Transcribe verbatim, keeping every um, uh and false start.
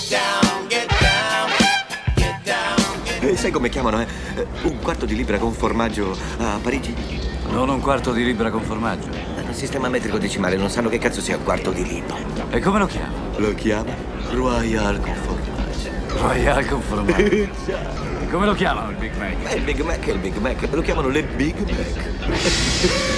down, get down, get down, get down. E sai come chiamano, eh? Un quarto di libra con formaggio a Parigi? Non un quarto di libra con formaggio. Nel sistema metrico decimale non sanno che cazzo sia un quarto di libra. E come lo chiama? Lo chiama Royal con formaggio. Royal con formaggio. E come lo chiamano il Big Mac? Ma il Big Mac è il Big Mac, lo chiamano le Big Mac.